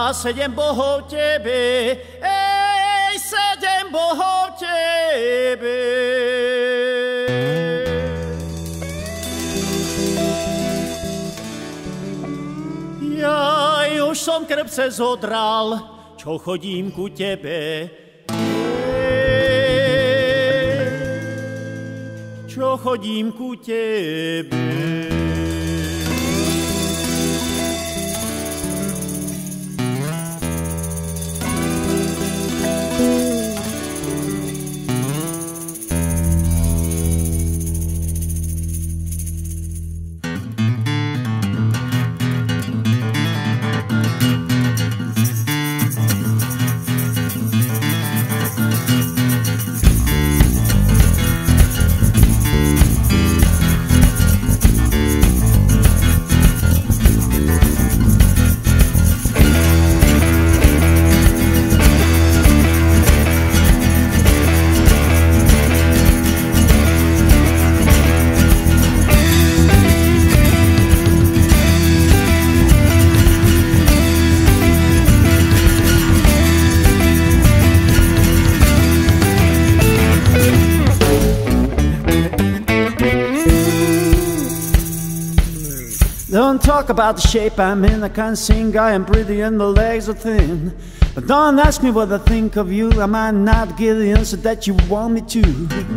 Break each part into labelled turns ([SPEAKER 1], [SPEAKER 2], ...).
[SPEAKER 1] sedem bohov tebe, sedem bohov tebe. Jaj, už som krpce zodral, čo chodím ku tebe. Čo chodím ku tebe. Don't talk about the shape I'm in, I can't sing, I am pretty and the legs are thin. But don't ask me what I think of you, I might not give the answer that you want me to.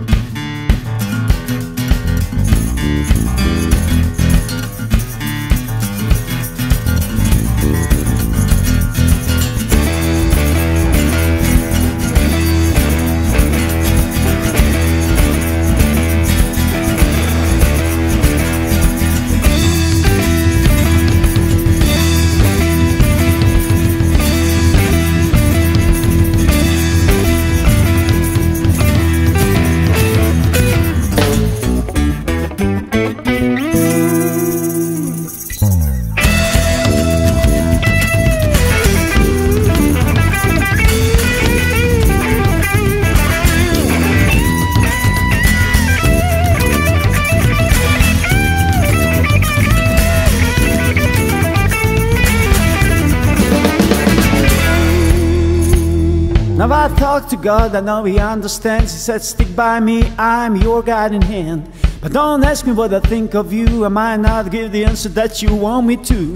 [SPEAKER 1] Now I talk to God, I know He understands. He said, stick by me, I'm your guiding hand. But don't ask me what I think of you, I might not give the answer that you want me to.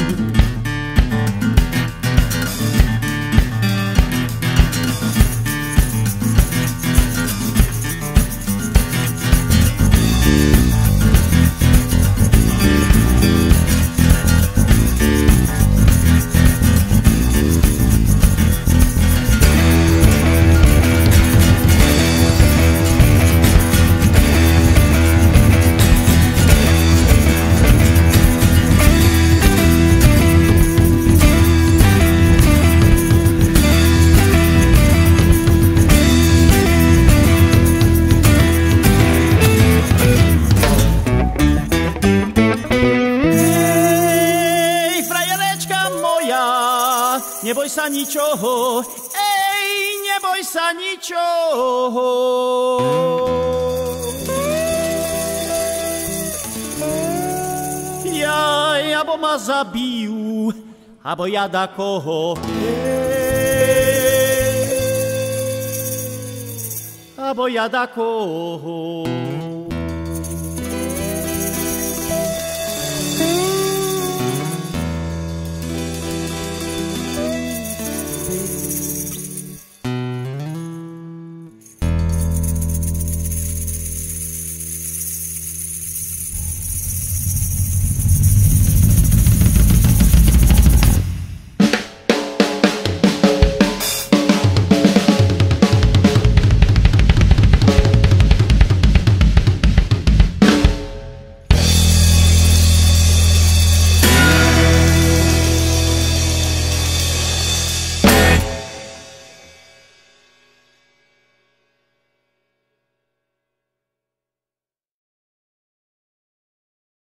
[SPEAKER 1] Neboj sa ničoho, neboj sa ničoho. Jaj, abo ma zabijú, abo ja da koho. Abo ja da koho.